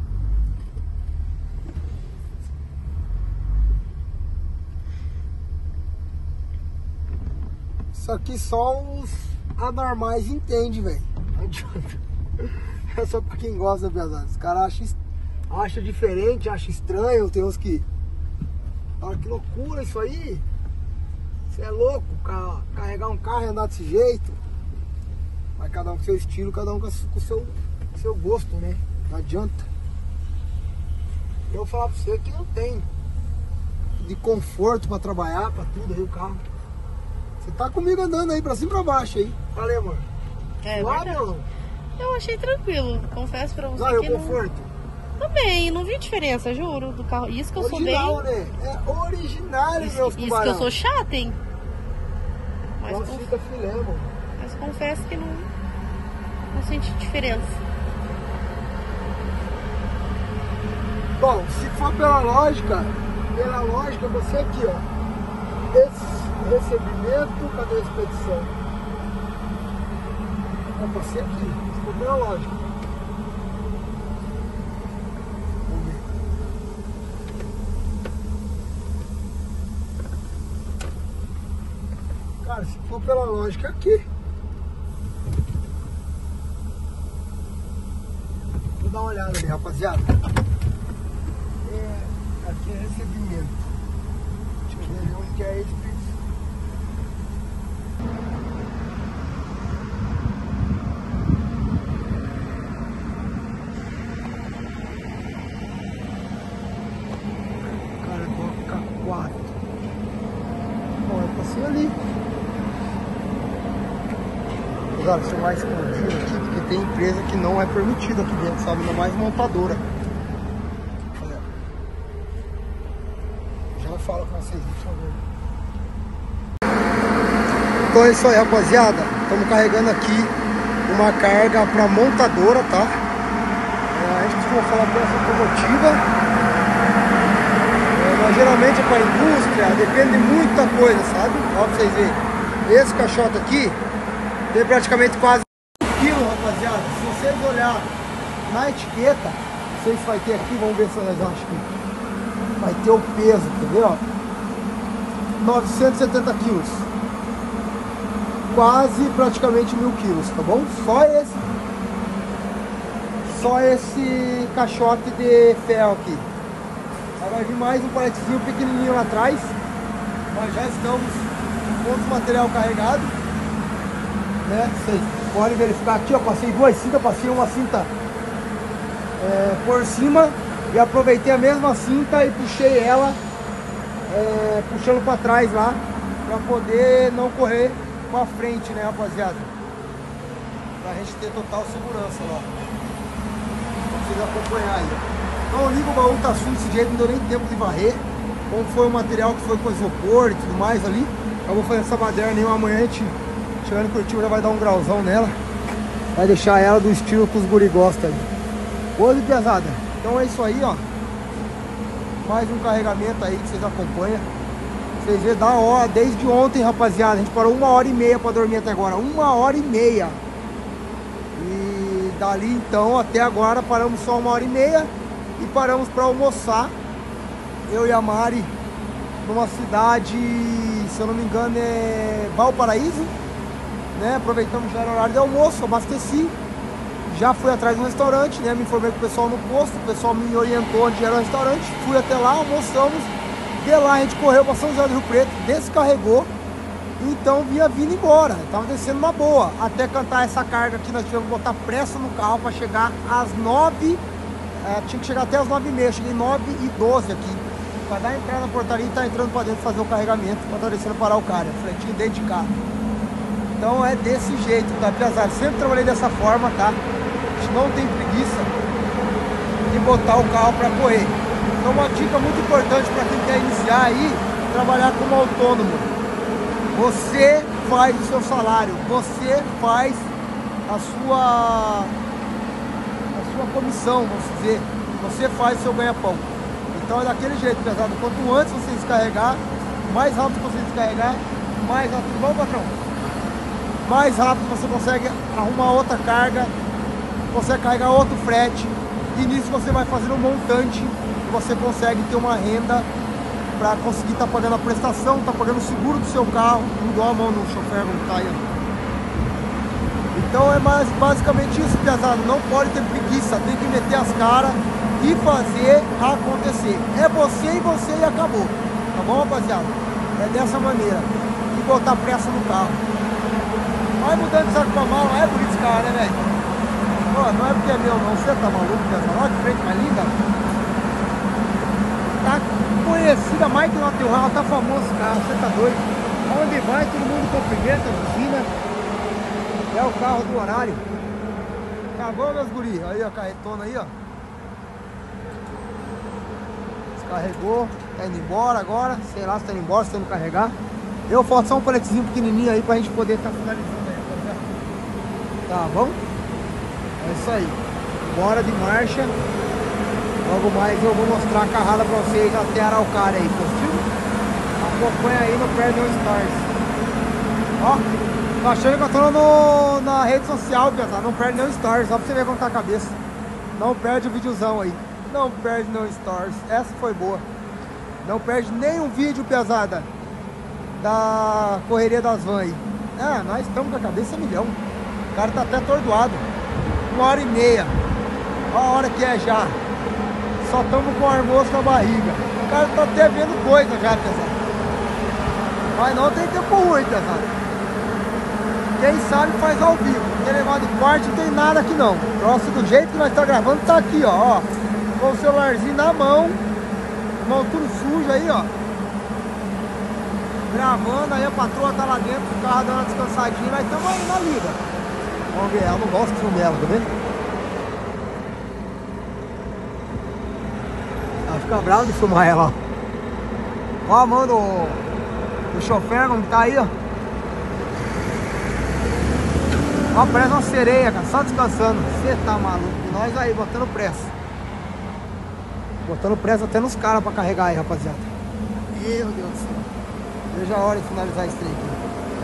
Isso aqui só os anormais entendem, velho. Não adianta. É só pra quem gosta, pesado. Os caras acham, acham diferente, acham estranho. Tem uns que... Olha que loucura isso aí. Você é louco, carregar um carro e andar desse jeito. Mas cada um com seu estilo, cada um com o seu, seu gosto, né? Não adianta. Eu vou falar pra você que não tem de conforto pra trabalhar, pra tudo aí o carro. Você tá comigo andando aí pra cima e pra baixo aí. Falei, amor. É Suave, verdade. ou não? Eu achei tranquilo, confesso pra você Não, e que o conforto? não... Também, não vi diferença, juro, do carro. Isso que eu Original, sou bem... né? É original, Isso, meus isso que tubarão. eu sou chata, hein? Mas, Nossa, conf... fica filé, mano. Mas confesso que não, não senti diferença. Bom, se for pela lógica, pela lógica, você aqui, ó. Esse recebimento, cadê a expedição? É você aqui, se for pela lógica. Vamos ver. Cara, se for pela lógica, é aqui. Vou dar uma olhada ali, rapaziada. É, aqui é recebimento. Deixa eu ver onde que é esse piso. Cara, coloca quatro. Bom, eu passei ali. Agora, você vai escondido aqui, porque tem empresa que não é permitida aqui dentro, sabe? Ainda mais montadora. Já falo com vocês, por favor. Então é isso aí, rapaziada. Estamos carregando aqui uma carga para montadora, tá? É, a gente costuma falar peça automotiva. É, mas geralmente é para indústria, depende de muita coisa, sabe? Ó, pra vocês verem. Esse caixote aqui tem praticamente quase um quilo, rapaziada. Se vocês olharem na etiqueta, não sei se vai ter aqui, vamos ver se nós achamos aqui. Vai ter o peso, entendeu? novecentos e setenta quilos. Quase praticamente mil quilos, tá bom? Só esse. Só esse caixote de ferro aqui. Aí vai vir mais um paletezinho pequenininho lá atrás. Nós já estamos com todo o material carregado. Né? Vocês podem verificar aqui, ó, passei duas cintas, passei uma cinta é, por cima e aproveitei a mesma cinta e puxei ela é, puxando para trás lá, para poder não correr para frente, né, rapaziada? Pra gente ter total segurança lá. Pra vocês acompanharem aí, ó. Não liga, o baú tá sujo desse jeito, não deu nem tempo de varrer. Como foi o material que foi com isopor e tudo mais ali, eu vou fazer essa madeira nenhuma amanhã, a gente chegando em Curitiba já vai dar um grauzão nela. Vai deixar ela do estilo que os guri gostam aí. Hoje, pesada. Então é isso aí, ó. Mais um carregamento aí que vocês acompanham. Vocês vê da hora, desde ontem, rapaziada. A gente parou uma hora e meia pra dormir até agora. Uma hora e meia. E dali então até agora paramos só uma hora e meia. E paramos pra almoçar. Eu e a Mari. Numa cidade, se eu não me engano, é Valparaíso. Né? Aproveitamos já no horário de almoço, abasteci. Já fui atrás do restaurante, né? Me informei com o pessoal no posto, o pessoal me orientou onde era o restaurante. Fui até lá, almoçamos. De lá a gente correu para São José do Rio Preto, descarregou. Então vinha vindo embora, tava descendo uma boa. Até cantar essa carga aqui, nós tivemos que botar pressa no carro para chegar às nove. É, tinha que chegar até às nove e meia, cheguei nove e doze aqui. Para dar entrada na portaria e tá entrando para dentro fazer o carregamento, para estar descendo parar o cara, fretinho dentro de carro. Então é desse jeito, tá, pesado? Sempre trabalhei dessa forma, tá? A gente não tem preguiça de botar o carro para correr. Então uma dica muito importante para quem quer iniciar aí, trabalhar como autônomo. Você faz o seu salário, você faz a sua, a sua comissão, vamos dizer. Você faz o seu ganha-pão. Então é daquele jeito, pesado. Quanto antes você descarregar, mais rápido você descarregar, mais rápido. Vamos, patrão? mais rápido você consegue arrumar outra carga, consegue carregar outro frete, e nisso você vai fazendo um montante e você consegue ter uma renda para conseguir estar tá pagando a prestação, tá pagando o seguro do seu carro, igual a mão no chofer não tá aí. Então é mais basicamente isso, pesado. Não pode ter preguiça, tem que meter as caras e fazer acontecer. É você e você e acabou. Tá bom, rapaziada? É dessa maneira. E botar pressa no carro. Vai mudando de saco pra mala, é bonito esse carro, né, velho? Não é porque é meu não, você tá maluco, pesado? Olha que frente mais linda. Tá conhecida mais que o Natal, tá famoso esse carro, você tá doido? Onde vai, todo mundo cumprimenta, buzina. É o carro do horário. Acabou, meus guri. Aí a carretona aí, ó. Descarregou. Tá indo embora agora. Sei lá se tá indo embora, se tá indo carregar. Eu falta só um paletezinho pequenininho aí pra gente poder estar tá finalizando aí. Tá bom? É isso aí. Bora de marcha. Logo mais eu vou mostrar a carrada pra vocês até Araucária aí, positivo? Acompanha aí no Perdão Stars. Ó. Tô achando que eu tô no, na rede social, pesado. Não perde nenhum stories, só pra você ver como tá a cabeça. Não perde o videozão aí. Não perde nenhum stories. Essa foi boa. Não perde nenhum vídeo, pesada, da correria das vans aí. É, nós estamos com a cabeça a milhão. O cara tá até atordoado. Uma hora e meia. Olha a hora que é já. Só estamos com o almoço na barriga. O cara tá até vendo coisa já, pesado. Mas não tem tempo ruim, pesado. Quem sabe faz ao vivo. Não tem negócio de corte, não tem nada aqui não. O troço do jeito que nós estamos gravando tá aqui, ó, ó. Com o celularzinho na mão. Mão tudo suja aí, ó. Gravando, aí a patroa tá lá dentro, o carro dando uma descansadinha. Nós estamos aí na lida. Vamos ver, ela não gosta de filme dela, tá vendo? Ela fica brava de filmar ela, ó. Ó a mão do, do chofer, como tá aí, ó. Ó, parece uma sereia, cara, só descansando. Você tá maluco. E nós aí, botando pressa. Botando pressa até nos caras pra carregar aí, rapaziada. Meu Deus do céu. Veja a hora de finalizar esse trem aqui.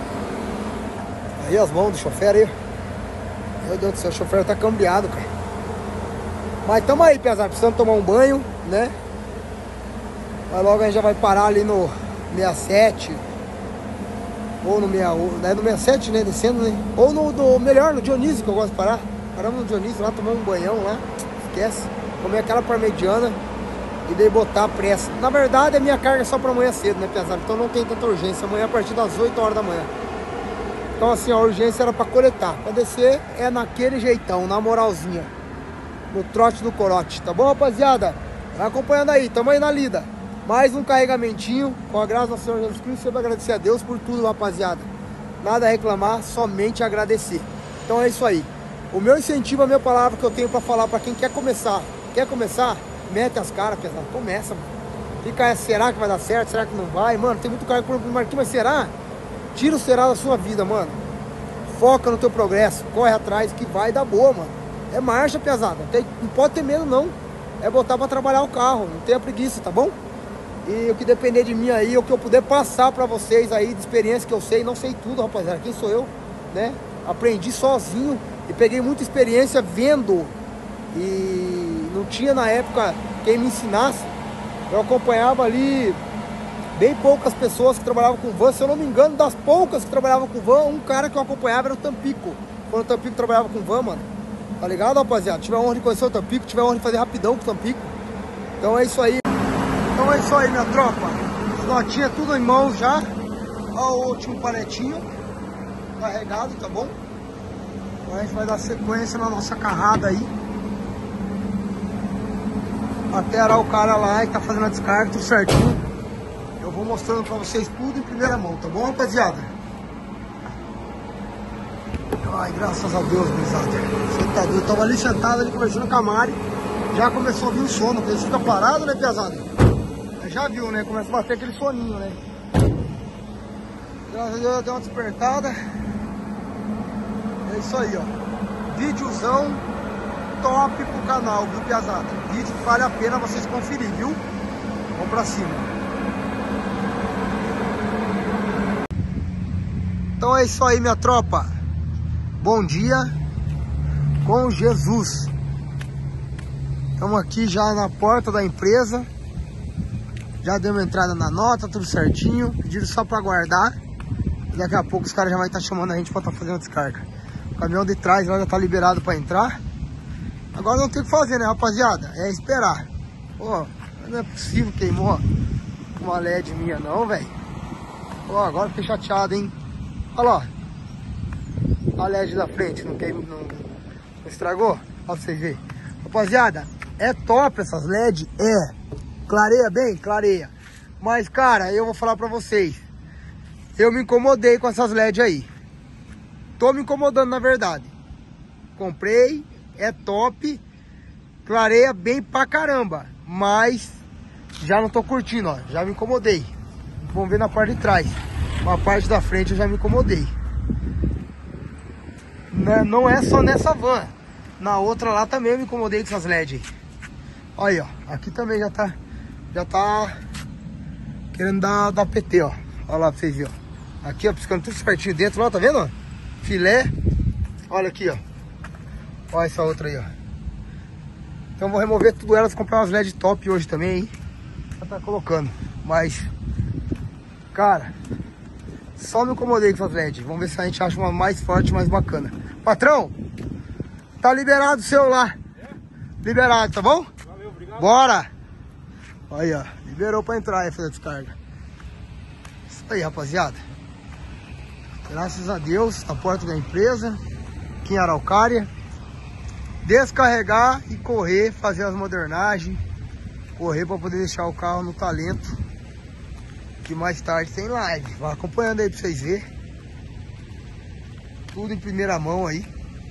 Aí as mãos do chofer aí. Meu Deus do céu, o chofer tá cambiado, cara. Mas tamo aí, pesado, precisando tomar um banho, né? Mas logo a gente já vai parar ali no sessenta e sete. Ou no, meia, né, no sessenta e sete, né, descendo, né? Ou no, do, melhor, no Dionísio, que eu gosto de parar. Paramos no Dionísio lá, tomamos um banhão lá. Esquece. Comer aquela parmegiana e daí botar a pressa. Na verdade, a minha carga é só pra amanhã cedo, né, pesado? Então não tem tanta urgência. Amanhã a partir das oito horas da manhã. Então assim, a urgência era pra coletar. Pra descer é naquele jeitão, na moralzinha. No trote do corote, tá bom, rapaziada? Vai acompanhando aí, tamo aí na lida. Mais um carregamentinho, com a graça do Senhor Jesus Cristo. Sempre agradecer a Deus por tudo, rapaziada. Nada a reclamar, somente agradecer. Então é isso aí. O meu incentivo, a minha palavra que eu tenho pra falar pra quem quer começar. Quer começar? Mete as caras, pesado. Começa, mano. Fica, será que vai dar certo? Será que não vai? Mano, tem muito cara que pergunta, Marquinhos, mas será? Tira o será da sua vida, mano. Foca no teu progresso. Corre atrás que vai dar boa, mano. É marcha, pesada. Tem, não pode ter medo, não. É botar pra trabalhar o carro. Não tenha preguiça, tá bom? E o que depender de mim aí, o que eu puder passar pra vocês aí, de experiência que eu sei, não sei tudo, rapaziada. Quem sou eu, né? Aprendi sozinho e peguei muita experiência vendo. E não tinha na época quem me ensinasse. Eu acompanhava ali bem poucas pessoas que trabalhavam com van. Se eu não me engano, das poucas que trabalhavam com van, um cara que eu acompanhava era o Tampico. Quando o Tampico trabalhava com van, mano. Tá ligado, rapaziada? Tiver a honra de conhecer o Tampico, tiver a honra de fazer rapidão com o Tampico. Então é isso aí. Então é isso aí, minha tropa. As notinhas tudo em mãos já. Ó o último paletinho carregado, tá bom? Então a gente vai dar sequência na nossa carrada aí. Até Araucária lá e tá fazendo a descarga, tudo certinho. Eu vou mostrando pra vocês tudo em primeira mão, tá bom, rapaziada? Ai, graças a Deus, gurizada. Você tá doido? Eu tava ali sentado, ali conversando com a Mari. Já começou a vir o sono, porque você fica parado, né, pesado? Já viu, né? Começa a bater aquele soninho, né? Graças a Deus, deu uma despertada. É isso aí, ó. Vídeozão top pro canal, viu, piazada? Vídeo que vale a pena vocês conferir, viu? Vamos pra cima. Então é isso aí, minha tropa. bom dia com Jesus. Estamos aqui já na porta da empresa. Já deu uma entrada na nota, tudo certinho. Pediram só para aguardar. Daqui a pouco os caras já vão estar chamando a gente para estar tá fazendo a descarga. O caminhão de trás lá já está liberado para entrar. Agora não tem o que fazer, né, rapaziada? É esperar. Pô, não é possível que queimou uma L E D minha não, velho. Pô, agora fiquei chateado, hein. Olha lá. A L E D da frente, não, queimou, não, não estragou? Olha pra vocês verem. Rapaziada, é top essas L E D? É. Clareia bem? Clareia. Mas, cara, eu vou falar pra vocês. Eu me incomodei com essas L E D aí. Tô me incomodando, na verdade. Comprei, é top. Clareia bem pra caramba. Mas já não tô curtindo, ó. Já me incomodei. Vamos ver na parte de trás. Na parte da frente eu já me incomodei. Não é só nessa van. Na outra lá também eu me incomodei com essas L E D. Olha aí, ó. Aqui também já tá... Já tá... Querendo dar, dar P T, ó. Olha lá pra vocês verem, ó. Aqui, ó. Piscando tudo certinho dentro, ó. Tá vendo, ó? Filé. Olha aqui, ó. Olha essa outra aí, ó. Então vou remover tudo elas. Comprar umas L E D top hoje também, hein. Já tá colocando. Mas... Cara... Só me incomodei com essas L E D. Vamos ver se a gente acha uma mais forte, mais bacana. Patrão, tá liberado o seu lá. É? Liberado, tá bom? Valeu, obrigado. Bora! Aí, ó. Liberou pra entrar e fazer a descarga. Isso aí, rapaziada. Graças a Deus, na porta da empresa. Aqui em Araucária. Descarregar e correr, fazer as modernagens. Correr pra poder deixar o carro no talento. Que mais tarde tem live. Vai acompanhando aí pra vocês verem. Tudo em primeira mão aí.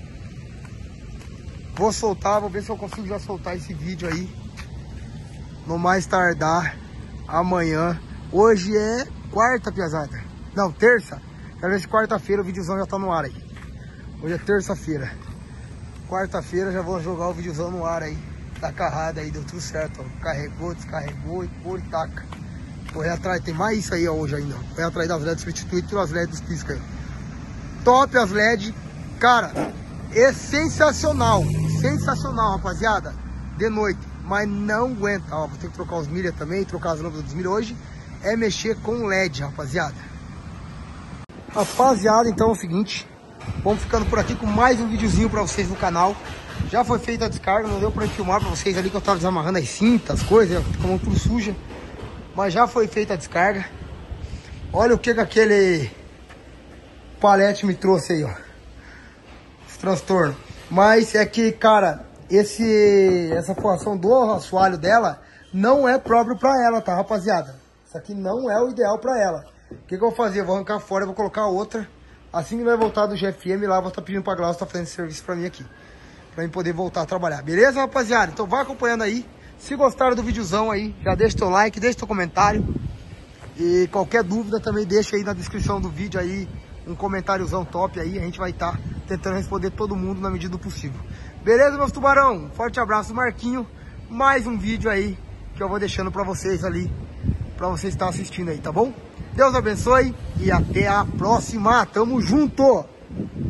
Vou soltar, vou ver se eu consigo já soltar esse vídeo aí. No mais tardar amanhã. Hoje é quarta, piazada. Não, terça. Quero ver se quarta-feira o videozão já tá no ar aí. Hoje é terça-feira. Quarta-feira já vou jogar o videozão no ar aí. Da carrada aí, deu tudo certo, ó. Carregou, descarregou e por taca. Correr atrás, tem mais isso aí ó, hoje ainda. Correr atrás das L E D substituir pelas L E D dos pisca aí. Top as L E D. Cara, é sensacional. Sensacional, rapaziada. De noite. Mas não aguenta. Ó, vou ter que trocar os milha também. Trocar as lâmpadas dos milha hoje. É mexer com L E D, rapaziada. Rapaziada, então é o seguinte. Vamos ficando por aqui com mais um videozinho pra vocês no canal. Já foi feita a descarga. Não deu pra filmar pra vocês ali que eu tava desamarrando as cintas, as coisas. Ficou tudo suja. Mas já foi feita a descarga. Olha o que que aquele palete me trouxe aí, ó. Esse transtorno. Mas é que, cara, esse, essa forração do assoalho dela não é próprio pra ela, tá, rapaziada? Isso aqui não é o ideal pra ela. O que que eu vou fazer? Eu vou arrancar fora, eu vou colocar outra. Assim que vai voltar do G F M lá, eu vou estar pedindo pra Glaucia tá fazendo esse serviço pra mim aqui. Pra mim poder voltar a trabalhar. Beleza, rapaziada? Então vai acompanhando aí. Se gostaram do videozão aí, já deixa teu like, deixa teu comentário. E qualquer dúvida também deixa aí na descrição do vídeo aí um comentáriozão top aí. A gente vai estar tá tentando responder todo mundo na medida do possível. Beleza, meus tubarão? Forte abraço, Marquinho. Mais um vídeo aí que eu vou deixando pra vocês ali, pra vocês estar assistindo aí, tá bom? Deus abençoe e até a próxima. Tamo junto!